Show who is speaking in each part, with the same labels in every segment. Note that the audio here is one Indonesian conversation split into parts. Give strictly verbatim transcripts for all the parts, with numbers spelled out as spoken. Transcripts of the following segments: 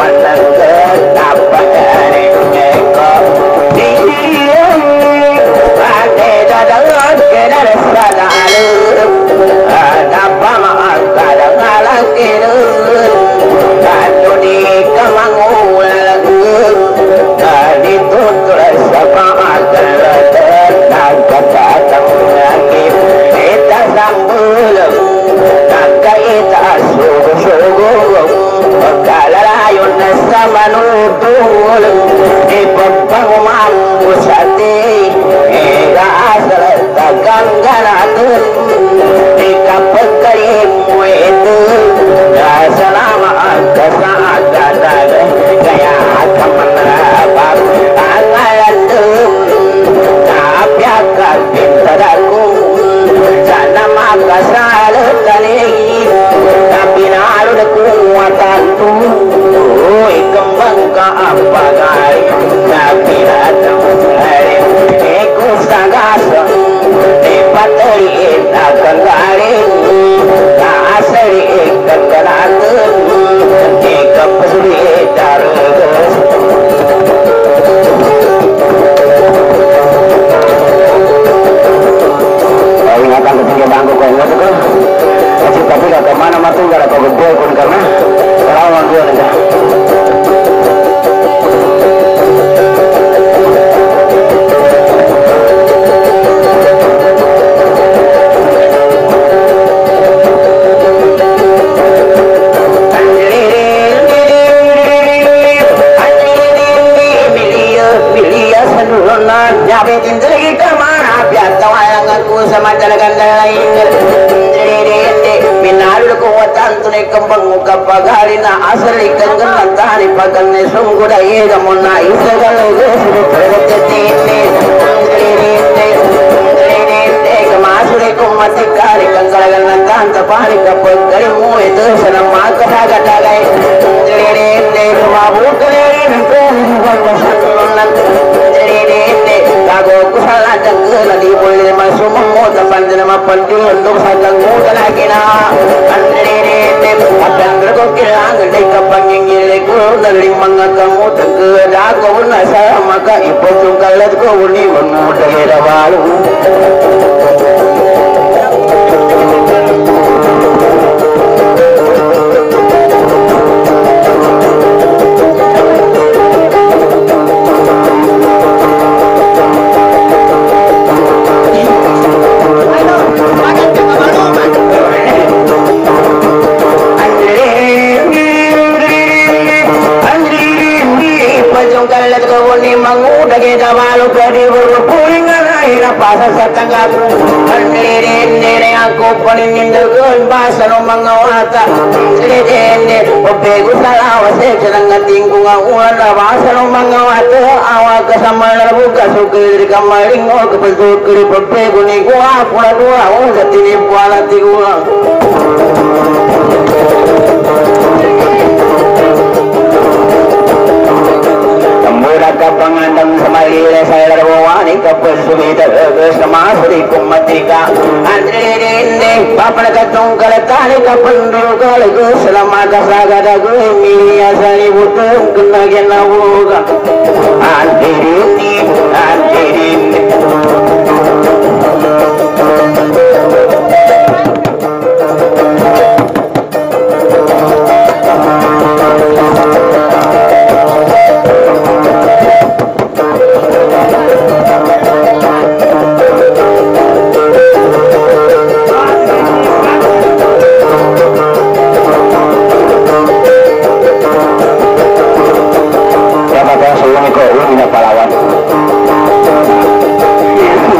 Speaker 1: Pahlawan.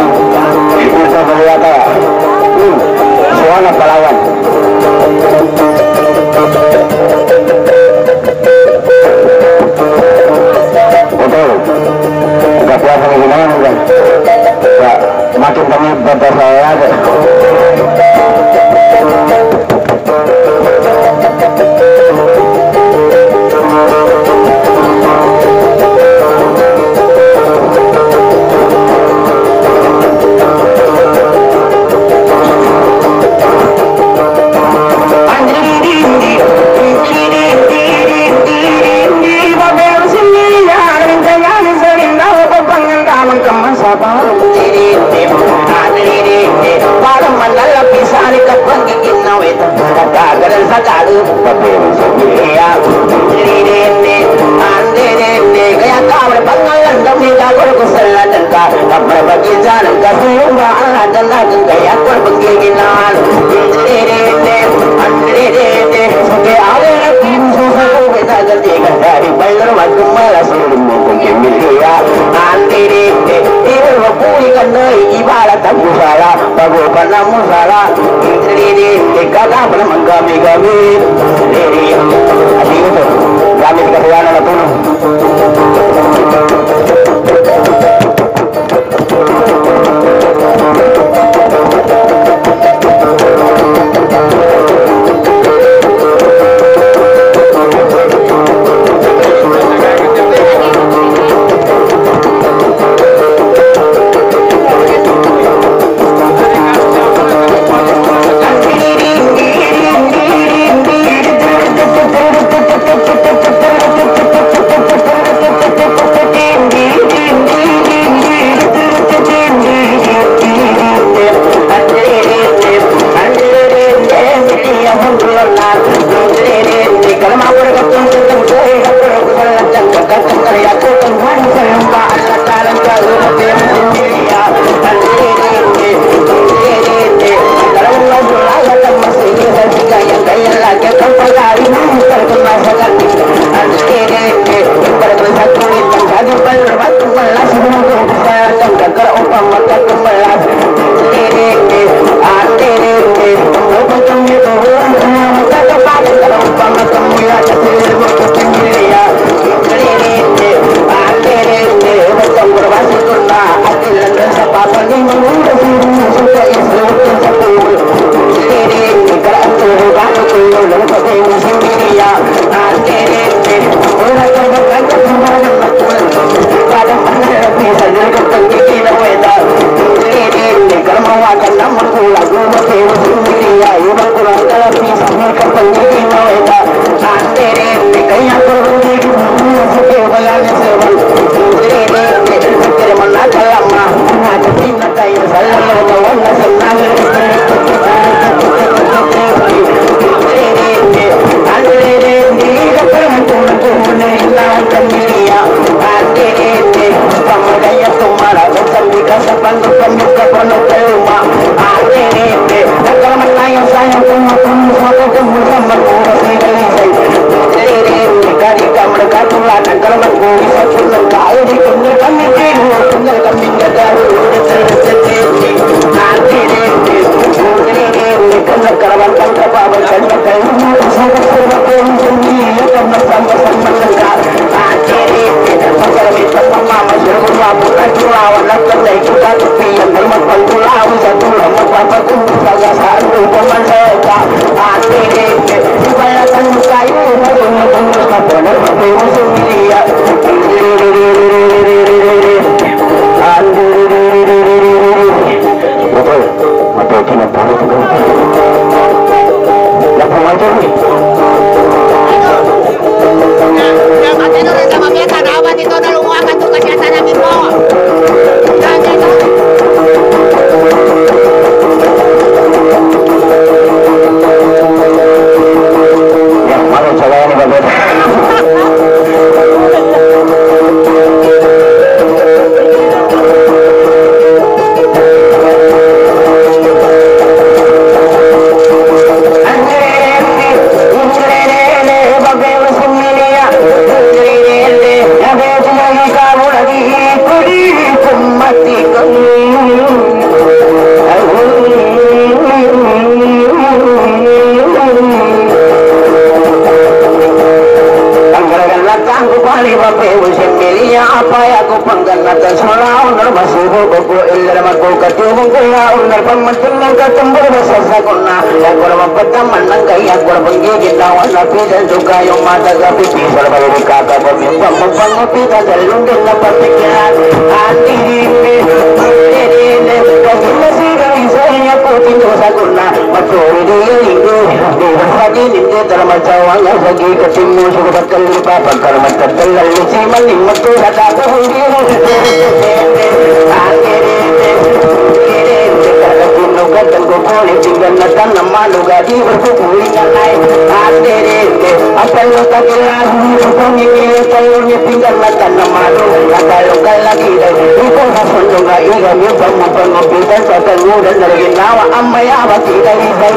Speaker 1: tapi ya ini ini kayak kamu pangalan kami takut kesalahan dan kamu bagi jalan kasih rumah Allah dan lagi kayak aku pengikinan ini ini ini ini sampai awal susah kita jadi dari bayar waktu malas rumah mungkin ya nanti ini ini waktu ikan ibarat tamu salah bagu panamu salah ini ini kakak pernah kami kami ini asyik itu kami kasihan anak tuh gatan ko kone tinggal na tan na maluga di berpukuli na naik ate de apel lo kagelar ko ni ni tayo ni tinggal na tan na maluga kalau lagi dai iko na sondo ga iga mi pamu pamu pintan sa tan muda lagi nawa amaya bati dai dai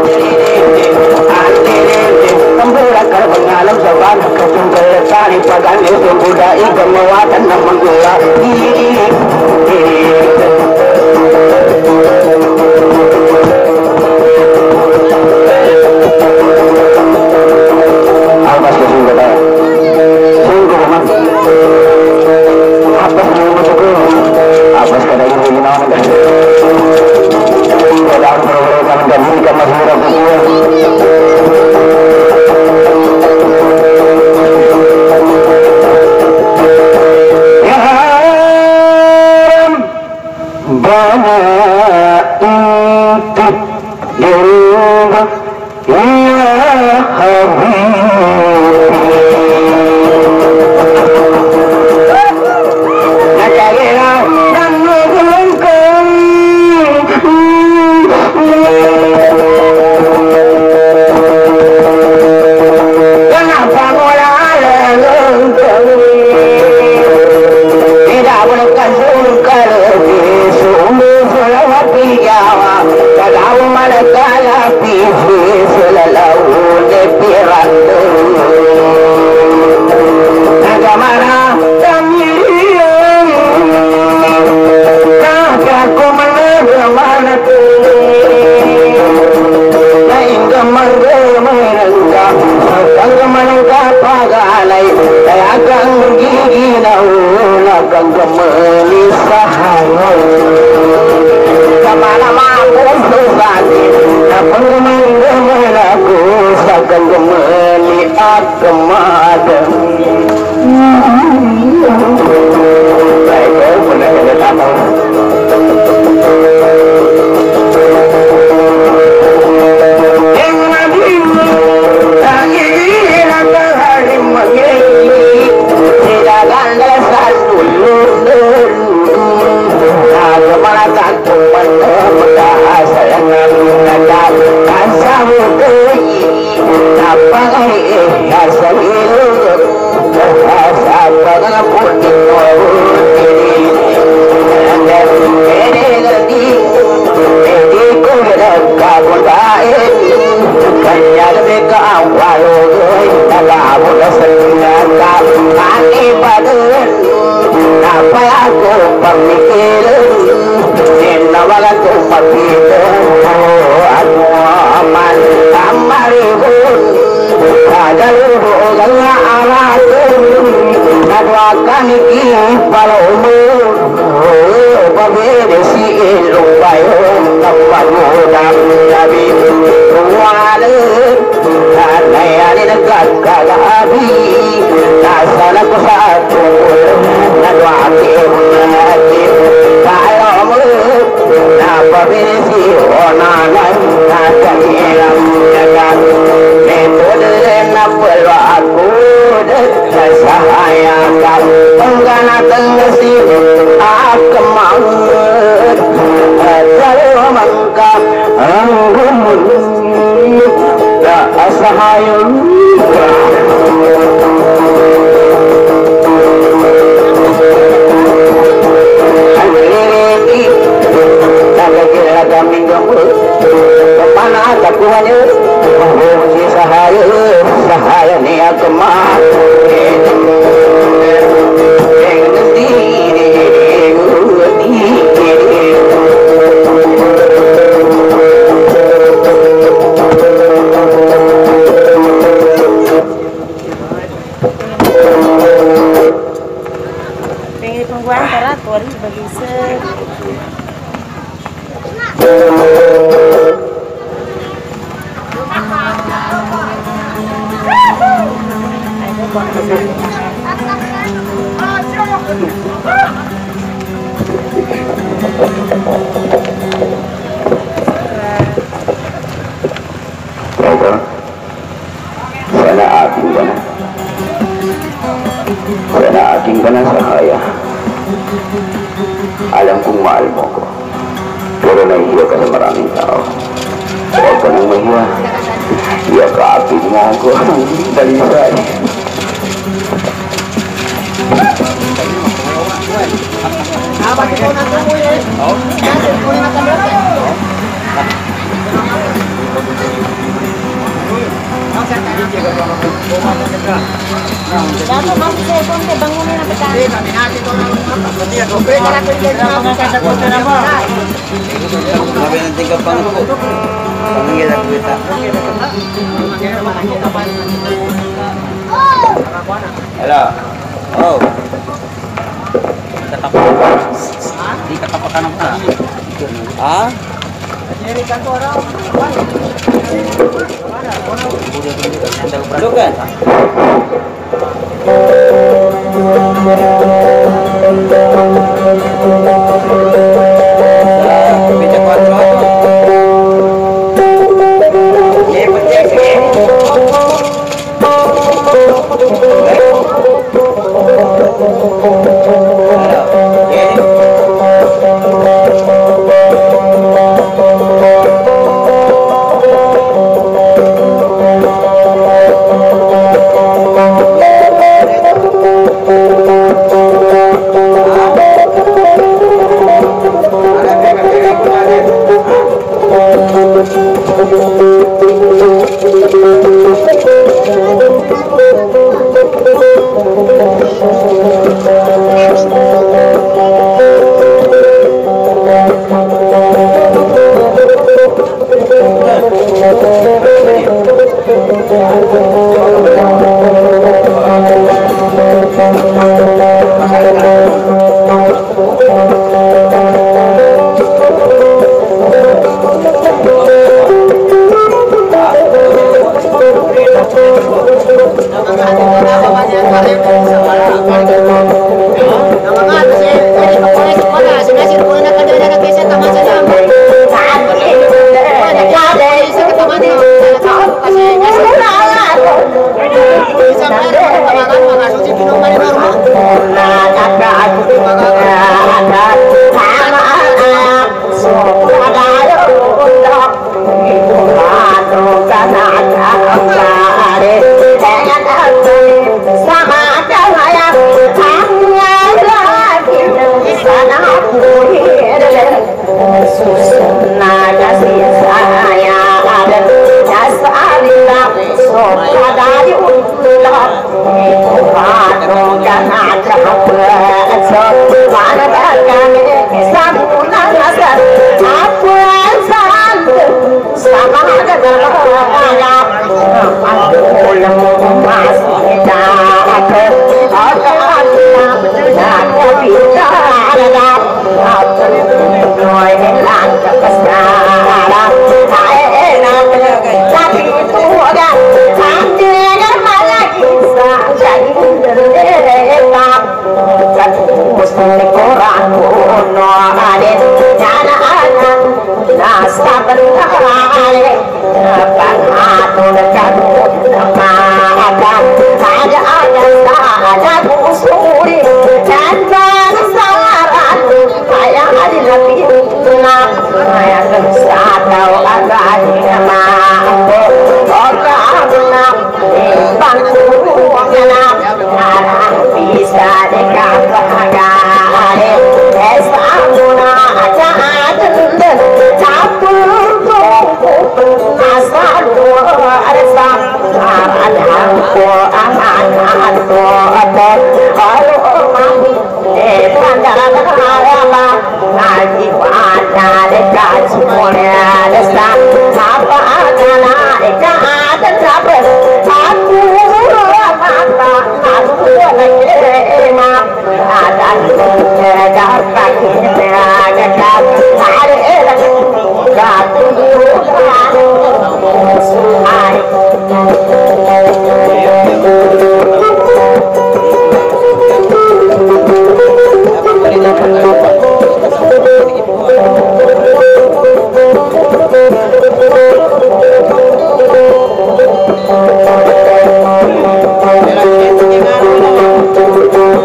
Speaker 1: ate de tambura kar bangalam saban kacunggal tani pagan itu buda iga mawatan na manggula apa sih sungguh dah sungguh memang apa sih masukku apa sekadar ini ini nama dah ada program dan mereka masih berapa karena iya kan merani tahu walaupun iya iya kapi monggo dari saya
Speaker 2: apa itu nanti mau ya oh nanti mau makan berapa Dato masih saya pun ke bangunin apa tadi? Kami nanti tu orang apa? Berarti ya kau beri kalau kerja di mana kita kerja apa? Kami nanti ke bangku. Kami kita kita.
Speaker 1: Hello.
Speaker 2: Oh.
Speaker 3: Tetap di ketapakan apa?
Speaker 2: Ah? Jadi kantor orang.
Speaker 3: Bukan. Bijak kontrol.
Speaker 1: Ini penting sih.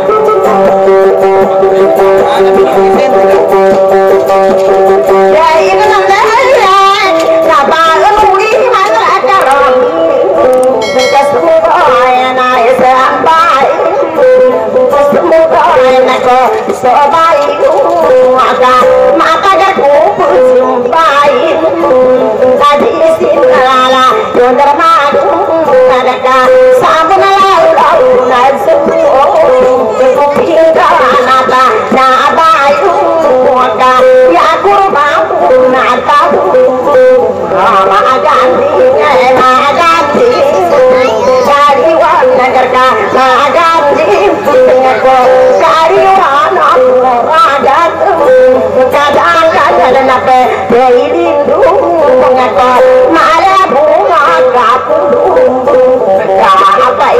Speaker 1: Yeah,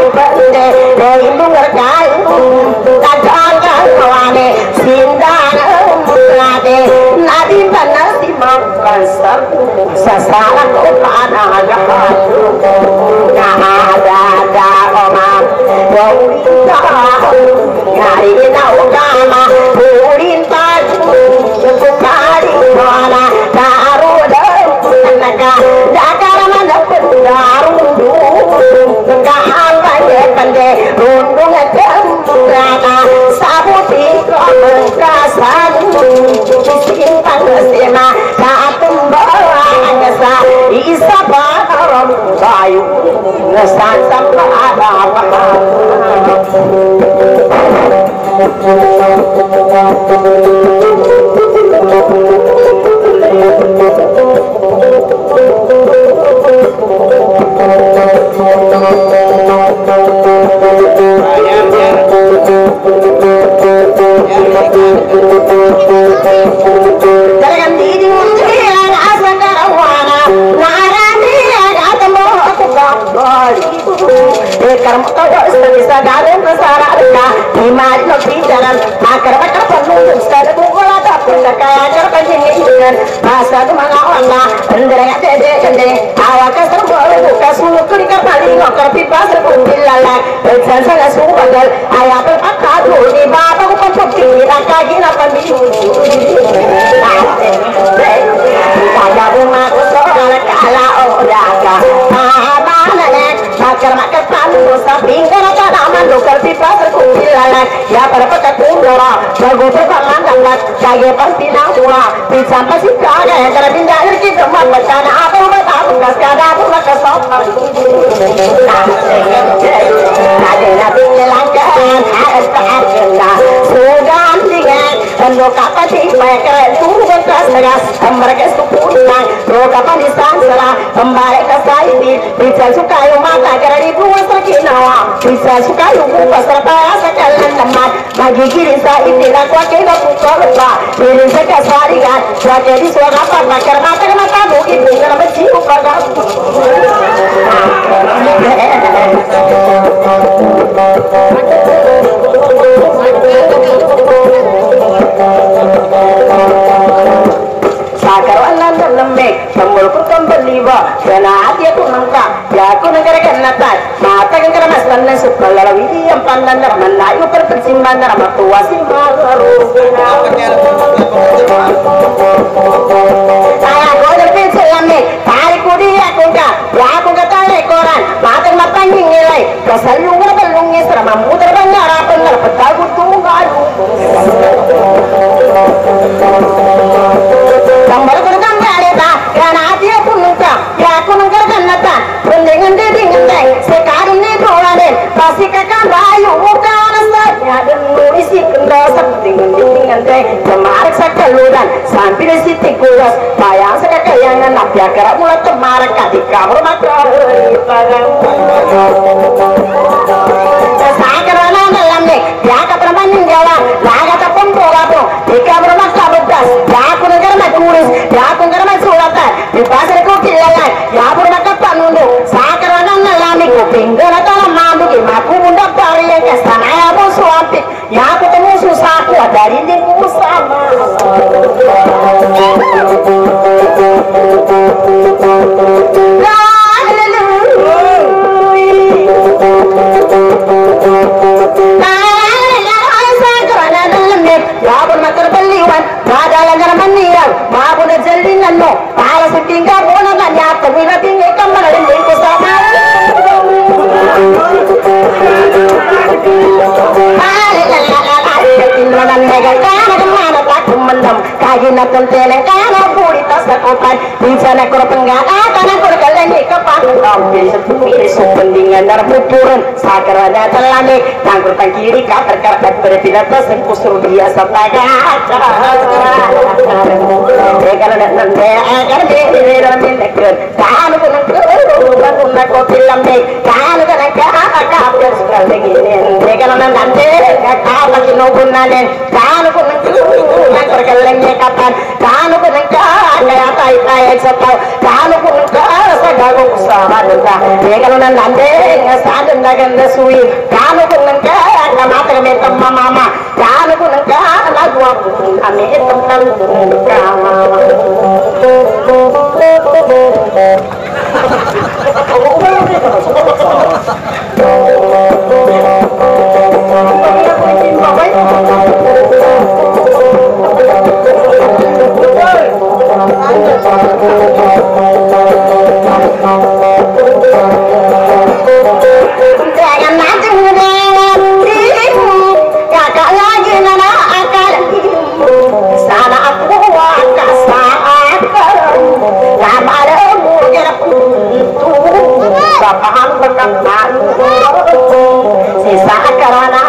Speaker 1: bende Indu ngergayu Kadang-kadang kawane Sindan umulade Nadi benar di mengkasar Sasaran kepada agakatu Ada-ada omam Wawinda Ngari naugama Purinta Bukari mana Daruda Naga Dakar mana Darundu Kahan Pande Pande Rundung Kemurana Sabuti Kemengkasan Simpang Sema Katumbawa Ngasa Isa Baharam Bayu Ngesan Sampa Ada Jangan diri yang asal karawana Narani yang atamo aku kembali Karena kau bisa dalam kesaraka Dimari no pinjaran Akar bakar penuh Sekali bungola dapur Kaya ajar panjingin Masa tu mengawana Pendereng dede dede Awak terbol Buka suluh kelikar paling Ngokar pipa serpun dilalak Berjan sangat subagal Ayah berpakadu Di bapa ku pencuci Rakagi napan diuji Kaya bunga kusol Kala odaka Mahabana nek Makar makar palu Sapinggan apa naman Dokar pipa serpun dilalak Ya pada pakai kundora Jago berpaman Dangat Kaya pantinang tua Sampai si kaga Yang kena pindah kita Macam apa Bertahu Kaskada pun maka sopan Ada nabi melangkan Harus terkena Sudah dengan Untuk apa sih mereka turun ke segas mereka sukunan roka panisan salah kembali ke saidi bisa suka yung mata karena ibu terkinawa bisa suka yung buka serta sekalan teman bagi kiri saidi aku akhirnya buka lupa diri sekasarian jadi suara apa makar mata mata mungkin karena mencium pada Sakarwanan dan lembek, pembulku kembaliwa, dan hati aku nangka, ya aku negara kenatan, mata yang keramas dan nesuk, melalui yang pandan dan menayu perpensimpan dan tua si magaru. Saya goda pensil lembek, tarik kudi aku kah, ya aku kata lekoran, mata mapanjing nilai, kesalung berbelungnya serama muter banyak apa nggak petaku tunggal. Gambar bergambar eta, karena hati aku nungka, ya aku nungkar kanatan, pendengan dedingan teng, sekarang ini kawanin, pasti kakak bayu, bukan asapnya dan nuisi kendosa, pendengan dedingan teng, semarak sakaludan, sampai siti kuas, bayang sekakayangan, napya kerap mulai temarak, ketika bermakar, ibadah. Sakarana dalam nih, ya kata banding jalan, ya kata pembola pun, jika bermakar bekas, ya aku negara turis, ya aku negara sulatan, di pasar kopi lalat, ya bermakar panundu, sakarana dalam nih, kupinggan atau mampu, aku muda pari yang kesana, ya aku suapi, ya aku temu susahku, dari diriku sama. Kagina tenteleng kana purita sakopan bicara kor penggana kana kor kaleng kapan kampi sepuluh sependingan dar pupuran sakarana telane tangkur kiri kater kater berpindah terus kusur biasa taga kalau nak nanti akan diri dalam nekor kalau pun nekor pun nak film deh kalau kan nak apa sekali ini kalau nanti apa gunanin kanu kunang yang perkelengnya kapan kanu kunang kaya tai tai sepau kanu kunang sagago usaha duka dia kalau nanti ngesadun dagan desui kanu kunang kaya mata kami temma mama kanu kunang kaya lagu aku kami teman kama jangan nanti kakak lagi nana akal sana aku akan saat lama lemu sapaan berkenan sisa karena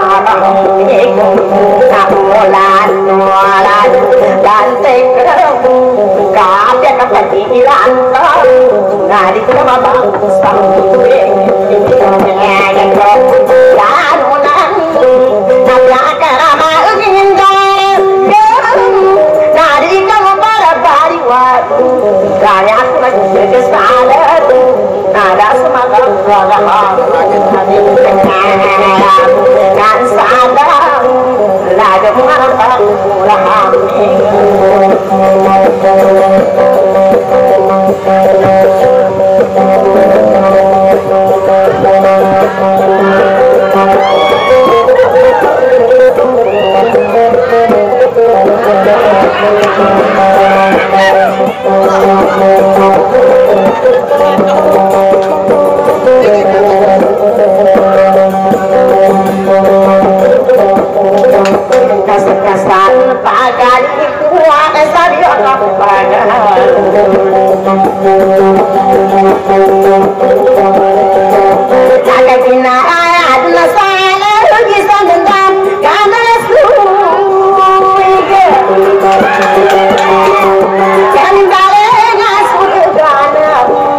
Speaker 1: kamulan nualan lantai keremu kabeh kepedilan ngadi sama bangsa yang kanulan nabla karama indah ngadi kamu para bariwat kaya aku lagi kesalat nada semangat wala kan sadar lagu marah ulah kesan pakai kuat sadio kapaga jaga kina ayat nasala bisa dendam karena suige kan balenya sudana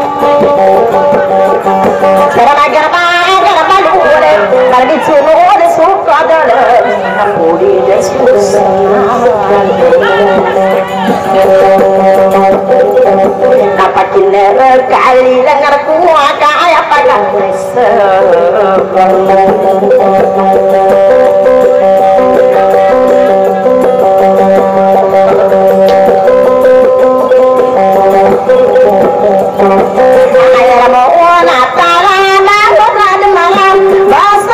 Speaker 1: serba gerba gerba lure bagi cuma suka dalam puri Jesus apa kini kali dengar kuah kaya pakai ayah mau natala malam malam bahasa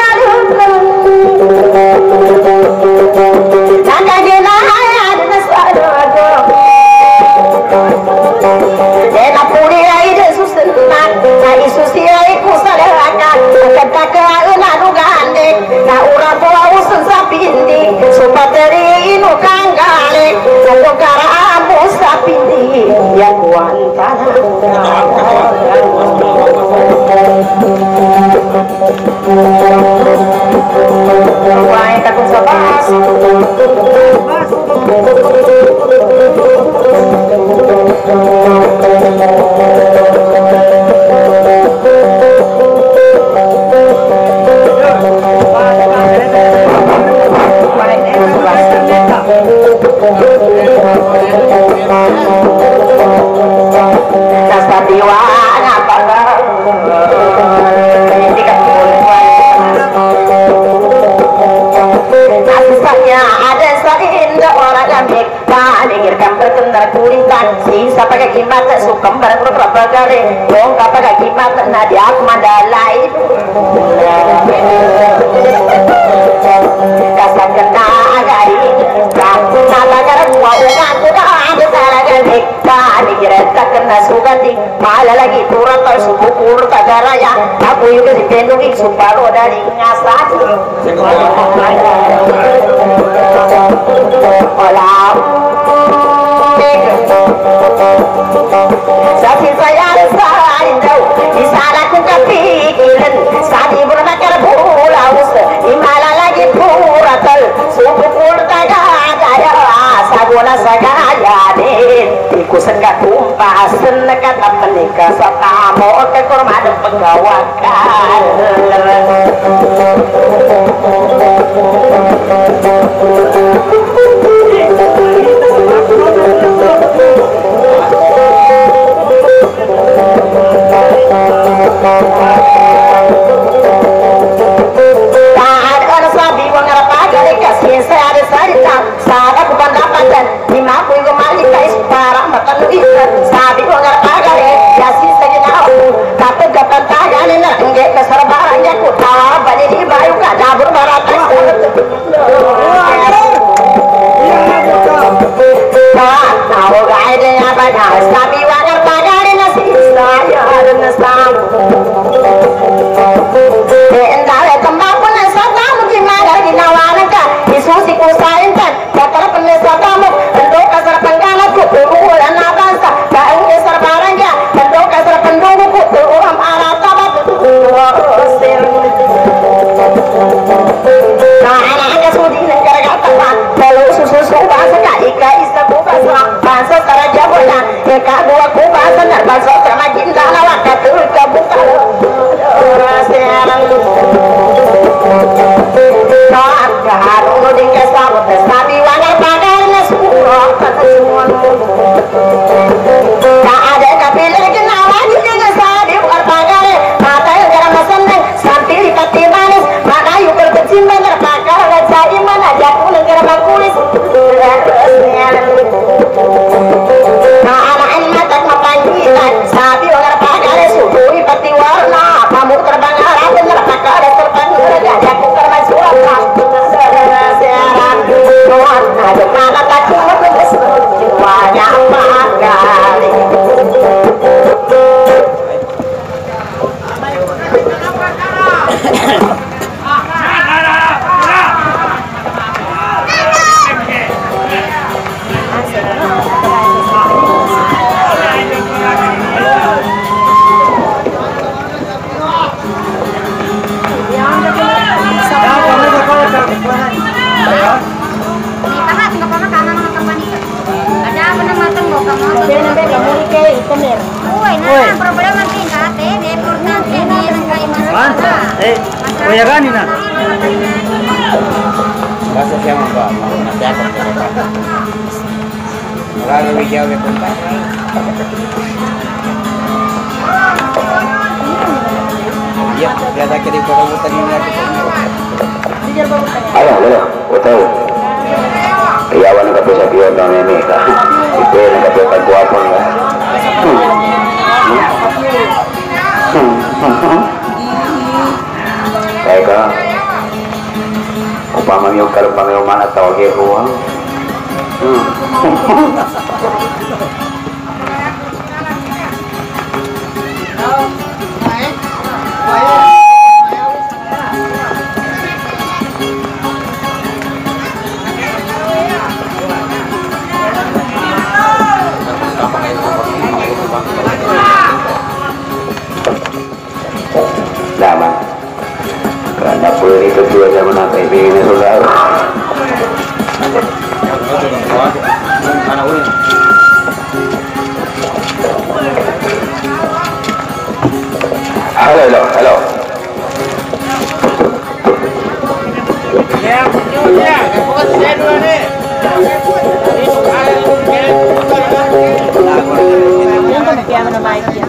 Speaker 1: Nanda jena hayat nasarado Dena puri ai de susenat ai susi ai kusaraka kata kauna nugande na ura bola usun sapindi supateri inu kangale satu kara amu sapindi ya kuantana Wai takut sabas Kasadiwa apa Asisanya ada seindah orang amik Paningirkan berkendara kulitan Sisa pakai kimat Sukam barang berapa kali Bongkap pakai kimat Nadiak mandalai Kasar kena agari Nala garam Waukan kuda ada salah ganti Paningirkan kena sugandi Malah lagi turun tersuku pur tagaraya Aku juga dipendungi Suparo dari ngasat Olah Saksi saya sarinjau Di sana ku kepikiran Sadi berbakar bulaus Imala lagi puratal Suku pur tagadaya Saguna sagayadin Iku senggak tumpah Sennekat menikah Satamu ke kurma dan penggawakan
Speaker 2: Eh, kuya gani na.
Speaker 3: Basta siya mo ba? Nasiyakan ka ba? Malalawig siya ulit punta. Iya, kaya kaya ko raw utan yung natin.
Speaker 1: Ayo, ayo, betul. Iyawan ka sa piyon ng mimi ka. Ito yung nagkapit guwapon ka. Kaya ka, upamang yung karupang yung mana tawag ko. Lama karena beli kedua zaman apa ini sudah halo halo halo
Speaker 2: Ya, ya, bukan saya dulu nih. Yang pembagian mana baik ya?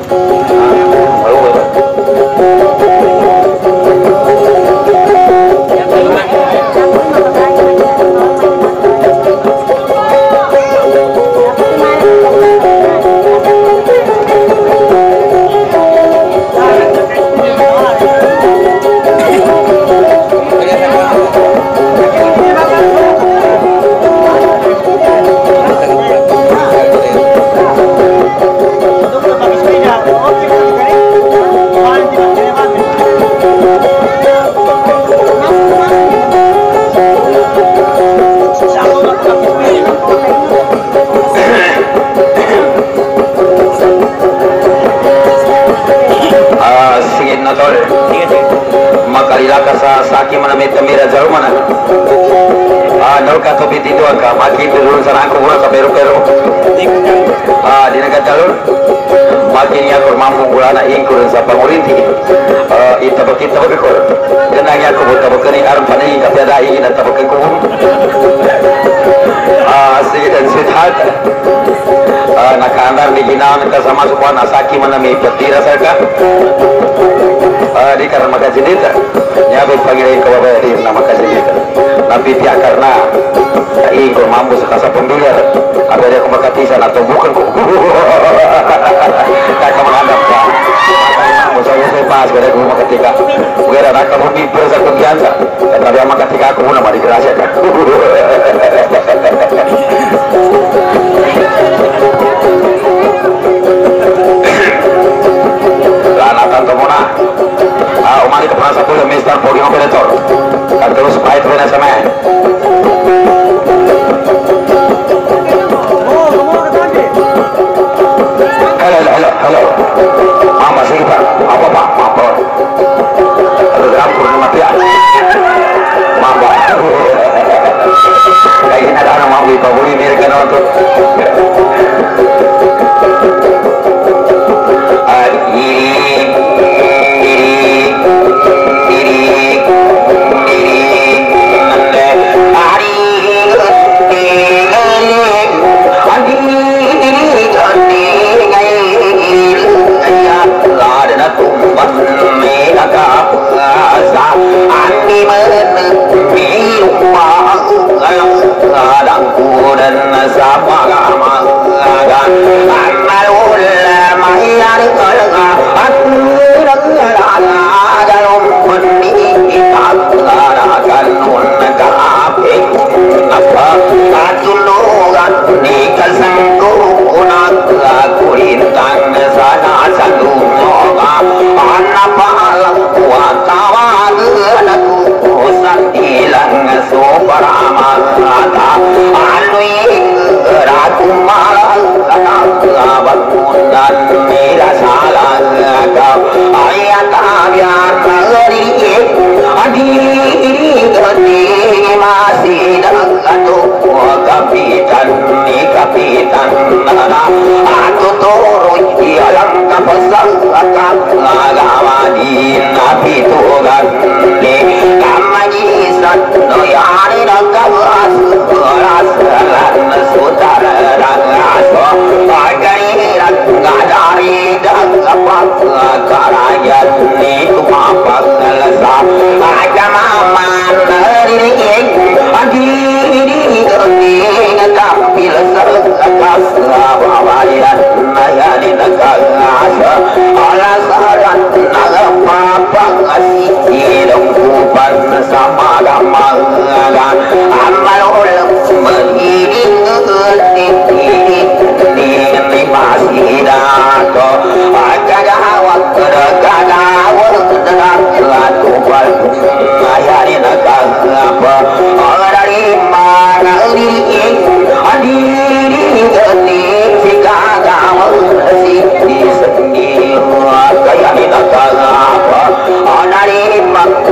Speaker 2: Makalila ka sa saki manamit kamera jauh mana? Ah, nol ka topi itu ka maki turun sana aku gua kapero pero. Ah, di negara jalur makin ya kur mampu bulana ingkur sa pangurinti. Ah, itu bakit tahu bekor. Kenanya aku buta bekani arum panai ka pada ingin atau bekanku. Ah, sige dan sihat. Ah, nakandar di ginan ka sama supan asaki manami petira sarka. Di karena makasih nita nyabe panggilin ke bapak di nama kasih nita tapi dia karena ikut mampu sekasa pembilir ada dia kemakatisan atau bukan kok tak kamu hadap ya mampu saya pas pada rumah ketika mungkin ada kamu bibir satu biasa tapi sama ketika aku pun nama dikerasiakan lanatan temuna ah umani kepala satu yang mister podium operator kan terus baik dengan sama halo halo halo mama sih pak apa pak apa ada campur nama dia mama kayak ini ada anak mampu kaburi mereka nonton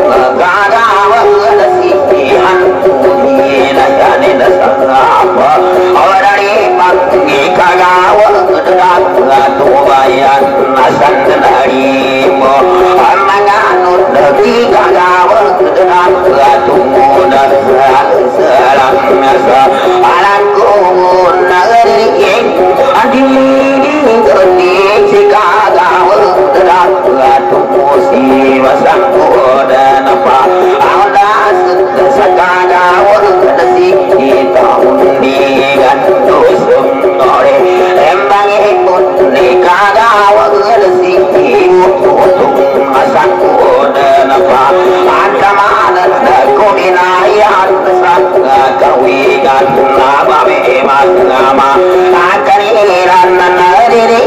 Speaker 1: gagawa nasihan ina yani nasangapa awari pagi kagawa daga tubayan nasandari mo amanganut dagi kagawa daga tumuda salam nasa alanku nagari adini gani sikagawa daga tumusi wasangkoda napa audas sakagawa nasi itahundi gandusum ore embang ikut nikagawa nasi imutum asangkoda napa antamana kodinayat sakawigan nababe masnama akaniran nanadiri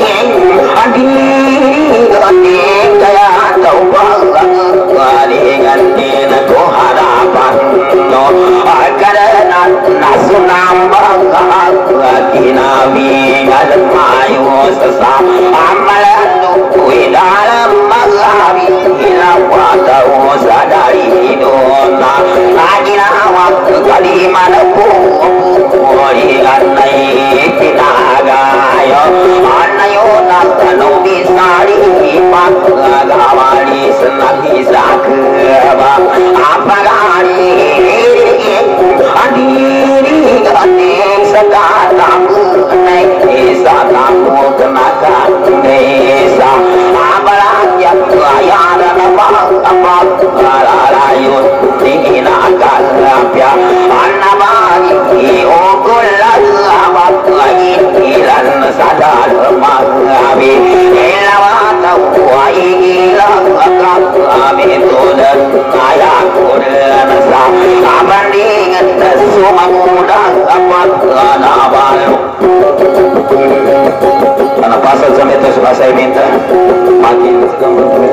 Speaker 1: adi gani kaya taubang walingan dina ko harapan no akarana nasunambang kinabi ngalmayo sasa amalan dalam maghabi inawata sadari dona ajina waktu kaliman po ori anai kinagayo anayo nakano bisari pagawali senagi sakaba apagani adiri ganing sakatamu naik satamu kenakan desa abalanya ayana apa apa alayun dinakan lapya anabani okulan abat lagi ilan sadar magabi elawata wai ilang akak kami tudan ayakun nasa abandingan sumangudang apat anabalu karena pasal sampai itu suka saya minta makin